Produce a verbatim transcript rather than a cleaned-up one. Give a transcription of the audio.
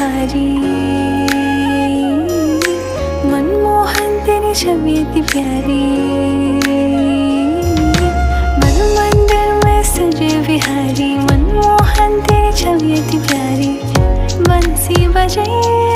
बिहारी, मनमोहन तेरी छवि इतनी प्यारी। मन मंदिर में सजे बिहारी, मनमोहन तेरी छवि इतनी प्यारी। बंसी बजे